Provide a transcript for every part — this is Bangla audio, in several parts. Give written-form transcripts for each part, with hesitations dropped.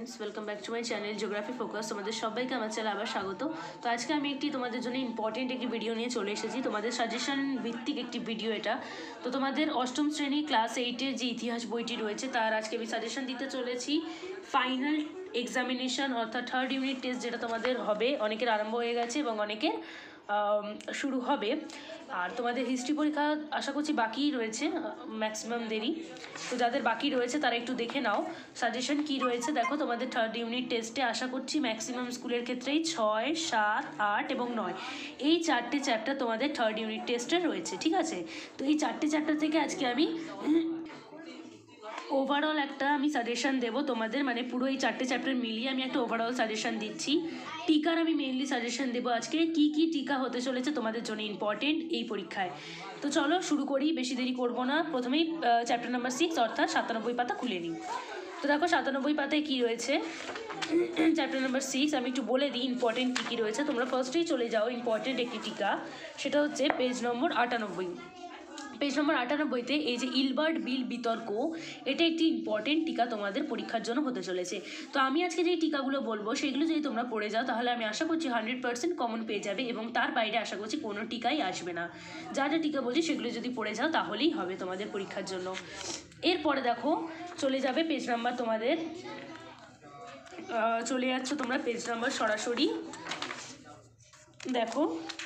Friends welcome back to my channel geography focus. तुम्हारे सबाइके आमार चैनल आबार स्वागत। तो आज के आमी तुम्हारे जोन्नो इम्पर्टेंट एक भिडियो निये चले एसेछि, तुम्हारे साजेशन भित्तिक एक भिडियो एटा। तो तुम्हारे अष्टम श्रेणी क्लास 8 जो इतिहास बोईटी रयेछे तार आज के आमी साजेशन दिते चलेछि। फाइनल एग्जामिनेशन अर्थात थर्ड यूनिट टेस्ट जेटा तुम्हारे होबे, अनेकेर आरम्भ हये गेछे एबं अनेकेर शुरू होबे। और तुम्हारे हिस्ट्री परीक्षा आशा करछि बाकी रयेछे मैक्सिमाम देरी। तो जादेर बाकी रयेछे तारा एकटु देखे नाओ साजेशन कि रयेछे। देखो तुम्हारे थार्ड यूनिट टेस्टे आशा करछि मैक्सिमाम स्कूलेर क्षेत्रेई 6, 7, 8 এবং 9 এই চারটে চ্যাপ্টার তোমাদের থার্ড ইউনিট টেস্টে রয়েছে। ঠিক আছে, তো এই চারটে চ্যাপ্টার থেকে আজকে আমি ओवरअल एक सजेशन देव तुम्हारे मैं पुरो ये चारटे चैप्टार मिलिए एक ओवरअल सजेशन दीची। टीकार मैं मेनलि सजेशन देव आज के की टीका होते चले तुम्हारे जो इम्पर्टेंट ये परीक्षाय। तो चलो शुरू करी, बेशी देरी करब ना। प्रथम ही चैप्टार नम्बर 6 अर्थात 97 पाता खुले नी। तो देखो 97 पाताय कि रयेछे चैप्टार नम्बर 6 আমি একটু বলে দিই ইম্পর্টেন্ট কী কী রয়েছে। তোমরা ফার্স্টেই চলে যাও ইম্পর্টেন্ট একটি টিকা, সেটা হচ্ছে পেজ নম্বর 98। पेज नम्बर 98 এই যে ইলবার্ট বিল বিতর্ক, এটা একটি ইম্পর্টেন্ট টিকা তোমাদের পরীক্ষার জন্য হতে চলেছে। তো আমি আজকে যে টিকাগুলো বলবো সেগুলো যদি তোমরা পড়ে যাও তাহলে আমি আশা করছি 100% কমন পেয়ে যাবে এবং তার বাইরে আশা করছি কোনো টিকাই আসবে না। যা যা টিকা বলছি সেগুলো যদি পড়ে যাও তাহলেই হবে তোমাদের পরীক্ষার জন্য। এরপরে দেখো চলে যাবে পেজ নাম্বার, তোমাদের চলে যাচ্ছ তোমরা পেজ নাম্বার সরাসরি দেখো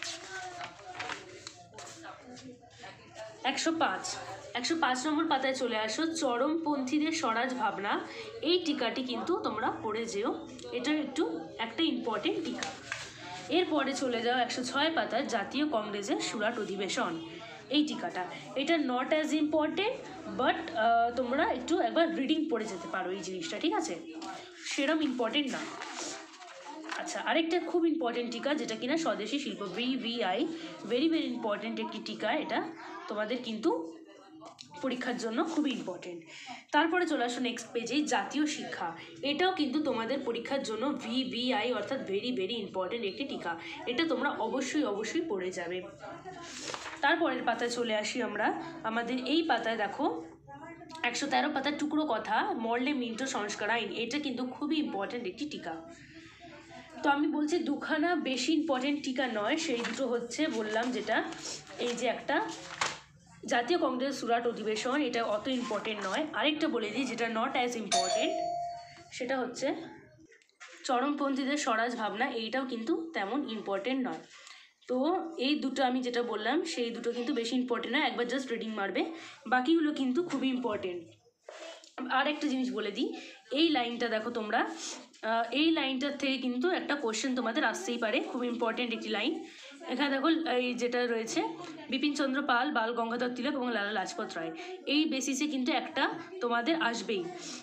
105 নম্বর পাতায় চলে আসো। চরমপন্থীদের স্বরাজ ভাবনা এই টিকাটি কিন্তু তোমরা পড়ে যেও, এটা একটু একটা ইম্পর্টেন্ট টিকা। এরপরে চলে যাও 106 পাতায় জাতীয় কংগ্রেসের সুরাট অধিবেশন এই টিকাটা। এটা নট অ্যাজ ইম্পর্টেন্ট বাট তোমরা একটু একবার রিডিং পড়ে যেতে পারো এই জিনিসটা, ঠিক আছে, সেরকম ইম্পর্টেন্ট না। আচ্ছা, আরেকটা খুব ইম্পর্টেন্ট টিকা যেটা কিনা স্বদেশী শিল্প VVI, ভেরি ভেরি ইম্পর্টেন্ট একটি টিকা, এটা তোমাদের কিন্তু পরীক্ষার জন্য খুবই ইম্পর্টেন্ট। তারপরে চলে আসো নেক্সট পেজে জাতীয় শিক্ষা, এটাও কিন্তু তোমাদের পরীক্ষার জন্য VVI অর্থাৎ ভেরি ভেরি ইম্পর্টেন্ট একটি টিকা, এটা তোমরা অবশ্যই পড়ে যাবে। তারপরের পাতায় চলে আসি আমরা, আমাদের এই পাতায় দেখো 113 পাতার টুকরো কথা মরলে মিন্টো সংস্কার আইন, এটা কিন্তু খুবই ইম্পর্টেন্ট একটি টিকা। তো আমি বলছি দুখানা বেশি ইম্পর্টেন্ট টিকা নয়, সেই দুটো হচ্ছে বললাম যেটা এই যে একটা জাতীয় কংগ্রেস সুরাট অধিবেশন, এটা অত ইম্পর্টেন্ট নয়। আরেকটা বলে দিই যেটা নট অ্যাজ ইম্পর্টেন্ট, সেটা হচ্ছে চরমপন্থীদের স্বরাজ ভাবনা, এইটাও কিন্তু তেমন ইম্পর্টেন্ট নয়। তো এই দুটো আমি যেটা বললাম সেই দুটো কিন্তু বেশি ইম্পর্টেন্ট নয়, একবার জাস্ট রিডিং মারবে, বাকিগুলো কিন্তু খুবই ইম্পর্টেন্ট। আর একটা জিনিস বলে দিই, এই লাইনটা দেখো তোমরা, এই লাইনটার থেকে কিন্তু একটা কোশ্চেন তোমাদের আসতেই পারে, খুব ইম্পর্টেন্ট একটি লাইন। এখানে দেখো এই যেটা রয়েছে বিপিনচন্দ্র পাল, বাল গঙ্গাধর তিলক এবং লালা লাজপত রায়, এই বেসিসে কিন্তু একটা তোমাদের আসবেই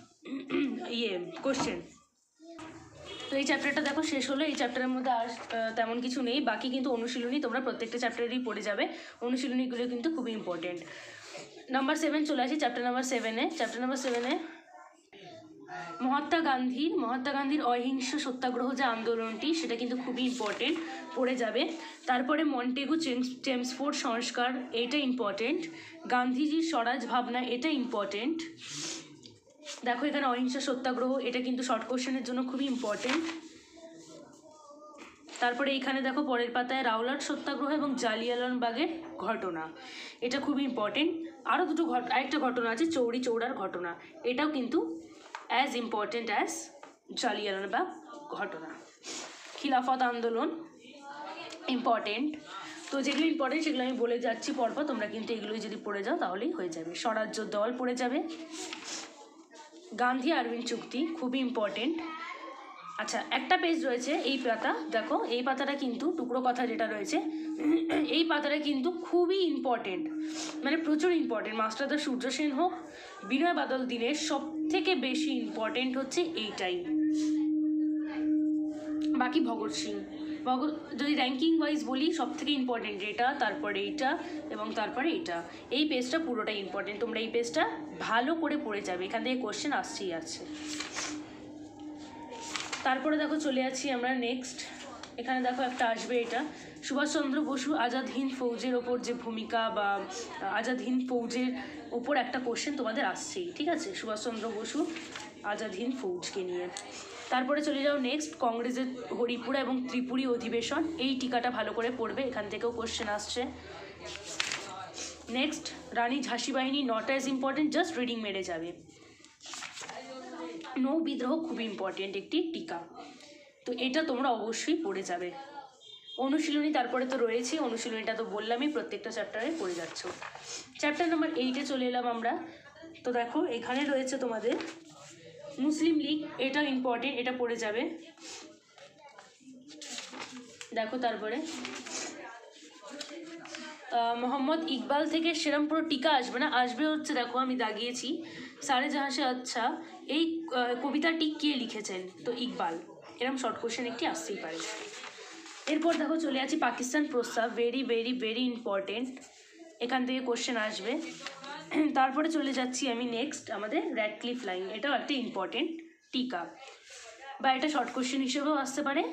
কোশ্চেন। তো এই চ্যাপ্টারটা দেখো শেষ হলো, এই চ্যাপ্টারের মধ্যে আর তেমন কিছু নেই, বাকি কিন্তু অনুশীলনী তোমরা প্রত্যেকটা চ্যাপ্টারেরই পড়ে যাবে, অনুশীলনীগুলো কিন্তু খুবই ইম্পর্টেন্ট। নাম্বার 7 চলে আসি চ্যাপ্টার নাম্বার 7-এ। চ্যাপ্টার নাম্বার 7-এ মহাত্মা গান্ধীর অহিংস সত্যাগ্রহ যে আন্দোলনটি সেটা কিন্তু খুবই ইম্পর্টেন্ট, পড়ে যাবে। তারপরে মন্টেগু চেমসফোর্ড সংস্কার, এটা ইম্পর্টেন্ট। গান্ধীজির স্বরাজ ভাবনা, এটা ইম্পর্টেন্ট। দেখো এখানে অহিংস সত্যাগ্রহ, এটা কিন্তু শর্ট কোশ্চেনের জন্য খুবই ইম্পর্টেন্ট। তারপরে এইখানে দেখো পরের পাতায় রাওলাট সত্যাগ্রহ এবং জালিয়ানওয়ালাবাগের ঘটনা, এটা খুবই ইম্পর্টেন্ট। আরও দুটো আরেকটা ঘটনা আছে চৌরি চৌরার ঘটনা, এটাও কিন্তু অ্যাজ ইম্পর্টেন্ট অ্যাজ জালিয়ানওয়ালাবাগ ঘটনা। খিলাফত আন্দোলন ইম্পর্টেন্ট। তো যেগুলো ইম্পর্টেন্ট সেগুলো আমি বলে যাচ্ছি পরপর, তোমরা কিন্তু এগুলোই যদি পড়ে যাও তাহলেই হয়ে যাবে। স্বরাজ্য দল পড়ে যাবে। গান্ধী আরউইন চুক্তি খুবই ইম্পর্টেন্ট। আচ্ছা, একটা পেজ রয়েছে এই পাতা, দেখো এই পাতাটা কিন্তু টুকরো কথা যেটা রয়েছে এই পাতাটা কিন্তু খুবই ইম্পর্টেন্ট, মানে প্রচুর ইম্পর্টেন্ট। মাস্টারদা সূর্য সেন হোক, বিনয় বাদল দীনেশ, সব থেকে বেশি ইম্পর্টেন্ট হচ্ছে এইটাই, বাকি ভগৎ সিং। যদি র্যাঙ্কিং ওয়াইজ বলি সব থেকে ইম্পর্টেন্ট এটা, তারপরে এইটা এবং তারপরে এটা, এই পেজটা পুরোটাই ইম্পর্টেন্ট। তোমরা এই পেজটা ভালো করে পড়ে যাবে, এখান থেকে কোশ্চেন আসছেই আছে। তারপরে দেখো চলে যাচ্ছি আমরা নেক্সট, এখানে দেখো একটা আসবে, এটা সুভাষচন্দ্র বসু আজাদ হিন্দ ফৌজের ওপর যে ভূমিকা বা আজাদ হিন্দ ফৌজের ওপর একটা কোশ্চেন তোমাদের আসছেই, ঠিক আছে। সুভাষচন্দ্র বসু আজাদ হিন্দ ফৌজকে নিয়ে। তারপরে চলে যাও নেক্সট, কংগ্রেসের হরিপুরা এবং ত্রিপুরী অধিবেশন, এই টিকাটা ভালো করে পড়বে, এখান থেকেও কোশ্চেন আসছে। নেক্সট, রানী ঝাঁসি বাহিনী, not as important, just reading মেরে যাবে। নৌ বিদ্রোহ খুব ইম্পর্টেন্ট একটি টিকা, তো এটা তোমরা অবশ্যই পড়ে যাবে। অনুশীলনী তারপরে তো রয়েছে, অনুশীলনীটা তো বললামই, প্রত্যেকটা চ্যাপ্টারে পড়ে যাচ্ছ। চ্যাপ্টার নাম্বার 8-এ চলে এলাম আমরা। তো দেখো এখানে রয়েছে তোমাদের মুসলিম লীগ, এটা ইম্পর্টেন্ট, এটা পড়ে যাবে। দেখো তারপরে মোহাম্মদ ইকবাল থেকে সেরম পুরো টিকা আসবে না, আসবে হচ্ছে দেখো আমি দাগিয়েছি সারে জাহাঁ সে আচ্ছা, এই কবিতাটি কে লিখেছেন, তো ইকবাল, এরকম শর্ট কোশ্চেন একটি আসতেই পারে। এরপর দেখো চলে আছি পাকিস্তান প্রস্তাব, ভেরি ভেরি ভেরি ইম্পর্টেন্ট, এখান থেকে কোশ্চেন আসবে। তারপরে চলে যাচ্ছি আমি নেক্সট আমাদের র্যাডক্লিফ লাইন, এটাও একটা ইম্পর্টেন্ট টিকা, বা এটা শর্ট কোশ্চেন হিসেবেও আসতে পারে।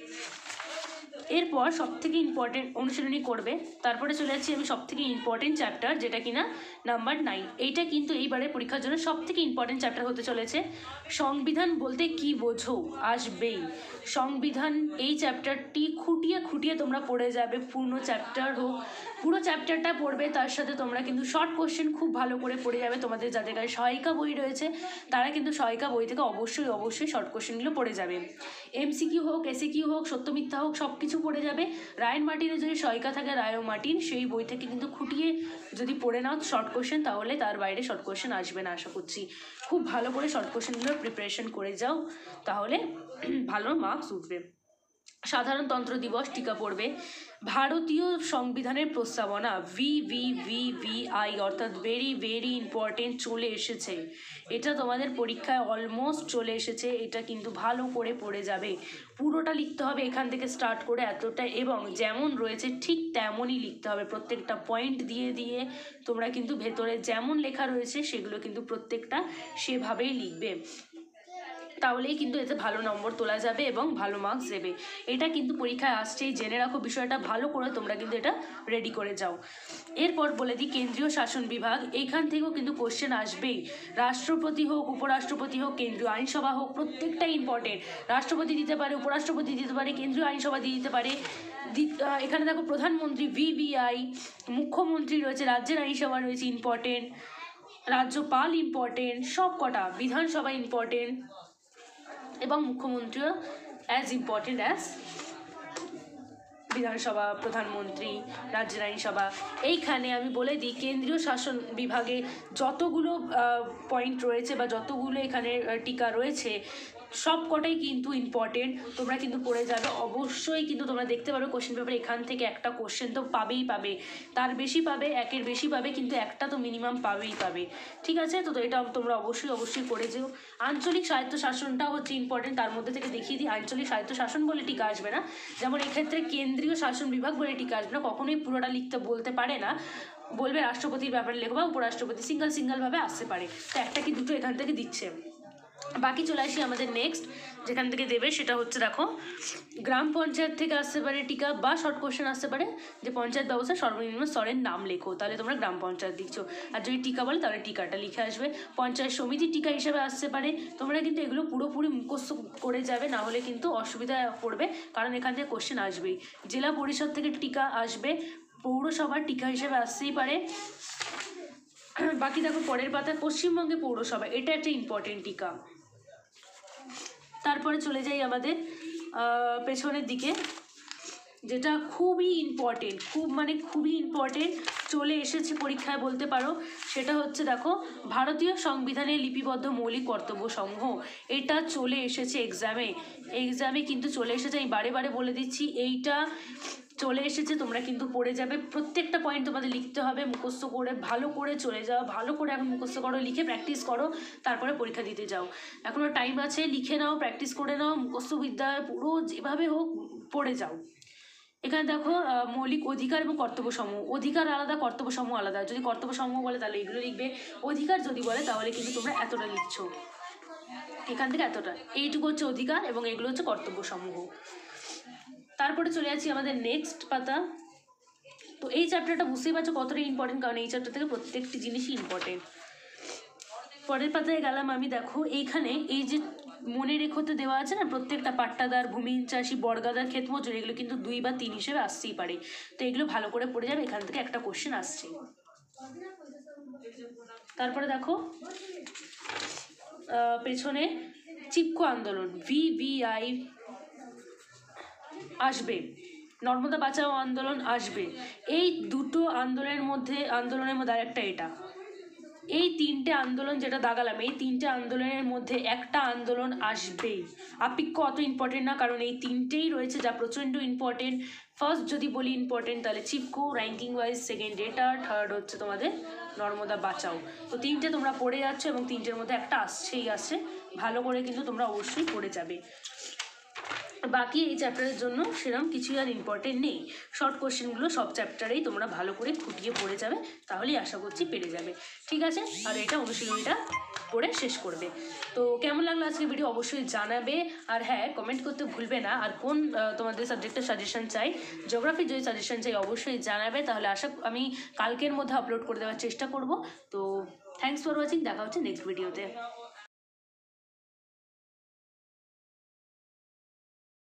এরপর সবথেকে ইম্পর্টেন্ট অনুশীলনী করবে। তারপরে চলে যাচ্ছি আমি সবথেকে ইম্পর্টেন্ট চ্যাপ্টার, যেটা কিনা নাম্বার 9, এইটা কিন্তু এইবারে পরীক্ষার জন্য সবথেকে ইম্পর্টেন্ট চ্যাপ্টার হতে চলেছে। সংবিধান বলতে কি বোঝো, আসবেই সংবিধান, এই চ্যাপ্টারটি খুঁটিয়ে খুঁটিয়ে তোমরা পড়ে যাবে, পূর্ণ চ্যাপ্টার হোক, পুরো চ্যাপ্টারটা পড়বে, তার সাথে তোমরা কিন্তু শর্ট কোশ্চেন খুব ভালো করে পড়ে যাবে। তোমাদের যাদের কাছে সহায়িকা বই রয়েছে তারা কিন্তু সহায়িকা বই থেকে অবশ্যই অবশ্যই শর্ট কোশ্চেনগুলো পড়ে যাবে। এমসিকিউ হোক, এসিকিউ হোক, সত্য মিথ্যা হোক, সব কিছু পড়ে যাবে। রায়ন মার্টিনের যদি সহায়িকা থাকে রায় ও মার্টিন, সেই বই থেকে কিন্তু খুঁটিয়ে যদি পড়ে নাও শর্ট কোশ্চেন, তাহলে তার বাইরে শর্ট কোশ্চেন আসবে না আশা করছি। খুব ভালো করে শর্ট কোশ্চেনগুলোর প্রিপারেশন করে যাও, তাহলে ভালো মার্কস উঠবে। সাধারণতন্ত্র দিবস টিকা পড়বে। ভারতীয় সংবিধানের প্রস্তাবনা VVVVI অর্থাৎ ভেরি ভেরি ইম্পর্টেন্ট, চলে এসেছে, এটা তোমাদের পরীক্ষায় অলমোস্ট চলে এসেছে, এটা কিন্তু ভালো করে পড়ে যাবে। পুরোটা লিখতে হবে এখান থেকে স্টার্ট করে এতটা, এবং যেমন রয়েছে ঠিক তেমনই লিখতে হবে, প্রত্যেকটা পয়েন্ট দিয়ে দিয়ে তোমরা কিন্তু ভেতরে যেমন লেখা রয়েছে সেগুলো কিন্তু প্রত্যেকটা সেভাবেই লিখবে, তাহলেই কিন্তু এতে ভালো নম্বর তোলা যাবে এবং ভালো মার্কস দেবে। এটা কিন্তু পরীক্ষায় আসছেই, জেনে রাখো বিষয়টা ভালো করে, তোমরা কিন্তু এটা রেডি করে যাও। এরপর বলে দিই কেন্দ্রীয় শাসন বিভাগ, এইখান থেকেও কিন্তু কোশ্চেন আসবেই। রাষ্ট্রপতি হোক, উপরাষ্ট্রপতি হোক, কেন্দ্রীয় আইনসভা হোক, প্রত্যেকটাই ইম্পর্টেন্ট। রাষ্ট্রপতি দিতে পারে, উপরাষ্ট্রপতি দিতে পারে, কেন্দ্রীয় আইনসভা দিয়ে দিতে পারে। এখানে দেখো প্রধানমন্ত্রী VVI, মুখ্যমন্ত্রী রয়েছে, রাজ্যের আইনসভা রয়েছে ইম্পর্টেন্ট, রাজ্যপাল ইম্পর্টেন্ট, সব কটা, বিধানসভা ইম্পর্টেন্ট, এবং মুখ্যমন্ত্রীও অ্যাজ ইম্পর্টেন্ট অ্যাজ বিধানসভা, প্রধানমন্ত্রী, রাজ্যের আইনসভা। এইখানে আমি বলে দিই কেন্দ্রীয় শাসন বিভাগে যতগুলো পয়েন্ট রয়েছে বা যতগুলো এখানে টিকা রয়েছে সব কটাই কিন্তু ইম্পর্টেন্ট, তোমরা কিন্তু পড়ে যাবে অবশ্যই। কিন্তু তোমরা দেখতে পারো কোশ্চেন পেপারে এখান থেকে একটা কোশ্চেন তো পাবেই পাবে, তার বেশি পাবে, একের বেশি পাবে, কিন্তু একটা তো মিনিমাম পাবেই পাবে, ঠিক আছে? তো এটা তোমরা অবশ্যই অবশ্যই করে যেও। আঞ্চলিক স্বায়ত্তশাসনটা হচ্ছে ইম্পর্টেন্ট, তার মধ্যে থেকে দেখিয়ে দিই। আঞ্চলিক স্বায়ত্তশাসন বলে টিকা আসবে না, যেমন এক্ষেত্রে কেন্দ্রীয় শাসন বিভাগ বলে টিকা আসবে না, কখনোই পুরোটা লিখতে বলতে পারে না, বলবে রাষ্ট্রপতির ব্যাপারে লেখো বা উপরাষ্ট্রপতি, সিঙ্গেলভাবে আসতে পারে, তো একটা কি দুটো এখান থেকে দিচ্ছে। বাকি চলে আসি আমাদের নেক্সট যেখান থেকে দেবে, সেটা হচ্ছে দেখো গ্রাম পঞ্চায়েত থেকে আসতে পারে টিকা, বা শর্ট কোশ্চেন আসতে পারে যে পঞ্চায়েত ব্যবস্থার সর্বনিম্ন স্তরের নাম লেখো, তাহলে তোমরা গ্রাম পঞ্চায়েত লিখছো, আর যদি টিকা বলে তাহলে টিকাটা লিখে আসবে। পঞ্চায়েত সমিতির টিকা হিসেবে আসতে পারে, তোমরা কিন্তু এগুলো পুরোপুরি মুখস্থ করে যাবে, না হলে কিন্তু অসুবিধা পড়বে, কারণ এখান থেকে কোশ্চেন আসবেই। জেলা পরিষদ থেকে টিকা আসবে, পৌরসভার টিকা হিসেবে আসতেই পারে। বাকি দেখো পরের পাতায় পশ্চিমবঙ্গে পৌরসভা, এটা একটা ইম্পর্টেন্ট টিকা। তারপরে চলে যাই আমাদের পেছনের দিকে, যেটা খুবই ইম্পর্টেন্ট, খুবই ইম্পর্টেন্ট, চলে এসেছে পরীক্ষায় বলতে পারো, সেটা হচ্ছে দেখো ভারতীয় সংবিধানের লিপিবদ্ধ মৌলিক কর্তব্যসমূহ, এটা চলে এসেছে এক্সামে কিন্তু চলে এসেছে, আমি বারে বারে বলে দিচ্ছি, এইটা চলে এসেছে, তোমরা কিন্তু পড়ে যাবে, প্রত্যেকটা পয়েন্ট তোমাদের লিখতে হবে, মুখস্থ করে ভালো করে চলে যাও, ভালো করে এখন মুখস্থ করো, লিখে প্র্যাকটিস করো, তারপরে পরীক্ষা দিতে যাও, এখনও টাইম আছে, লিখে নাও, প্র্যাকটিস করে নাও, মুখস্থ বিদ্যা পুরো যেভাবে হোক পড়ে যাও। এখানে দেখো মৌলিক অধিকার এবং কর্তব্যসমূহ, অধিকার আলাদা, কর্তব্যসমূহ আলাদা, যদি কর্তব্যসমূহ বলে তাহলে এগুলো লিখবে, অধিকার যদি বলে তাহলে কিন্তু তোমরা এতটা লিখছো, এখান থেকে এতটা, এইটুকু হচ্ছে অধিকার এবং এগুলো হচ্ছে কর্তব্যসমূহ। তারপরে চলে যাচ্ছি আমাদের নেক্সট পাতা। তো এই চ্যাপ্টারটা বুঝতেই পারছো কতটা ইম্পর্টেন্ট, কারণ এই চ্যাপ্টার থেকে প্রত্যেকটি জিনিসই ইম্পর্টেন্ট। পরের পাতায় গেলাম আমি। দেখো এইখানে এই যে মনে রেখোতে দেওয়া আছে না, প্রত্যেকটা পাট্টাদার, ভূমিহীন চাষি, বর্গাদার, ক্ষেত মজুর, এগুলো কিন্তু 2 বা 3 হিসেবে আসতেই পারে। তো এগুলো ভালো করে পড়ে যাবে, এখান থেকে একটা কোশ্চেন আসছে। তারপরে দেখো পেছনে চিপকো আন্দোলন, VVI আসবে, নর্মদা বাঁচাও আন্দোলন আসবে। এই দুটো আন্দোলনের মধ্যে আরেকটা এটা, এই 3টে আন্দোলন যেটা দাগালাম, এই 3টে আন্দোলনের মধ্যে একটা আন্দোলন আসবেই। আপিক্য অত ইম্পর্টেন্ট না, কারণ এই 3টেই রয়েছে যা প্রচণ্ড ইম্পর্টেন্ট। ফার্স্ট যদি বলি ইম্পর্টেন্ট, তাহলে চিপকো র্যাঙ্কিং ওয়াইজ, সেকেন্ড এটা, থার্ড হচ্ছে তোমাদের নর্মদা বাঁচাও। তো 3টে তোমরা পড়ে যাচ্ছ এবং 3টের মধ্যে একটা আসছে। ভালো করে কিন্তু তোমরা অবশ্যই পড়ে যাবে। বাকি এই চ্যাপ্টারের জন্য সেরকম কিছুই আর ইম্পর্টেন্ট নেই। শর্ট কোশ্চেনগুলো সব চ্যাপ্টারেই তোমরা ভালো করে খুঁটিয়ে পড়ে যাবে, তাহলেই আশা করছি পেরে যাবে। ঠিক আছে, আর এটা অনুশীলনীটা পড়ে শেষ করবে। তো কেমন লাগলো আজকে ভিডিও অবশ্যই জানাবে। আর হ্যাঁ, কমেন্ট করতে ভুলবে না। আর কোন তোমাদের সাবজেক্টের সাজেশন চাই, জিওগ্রাফির যদি সাজেশন চাই অবশ্যই জানাবে, তাহলে আমি কালকের মধ্যে আপলোড করে দেওয়ার চেষ্টা করব। তো থ্যাঙ্কস ফর ওয়াচিং, দেখা হচ্ছে নেক্সট ভিডিওতে।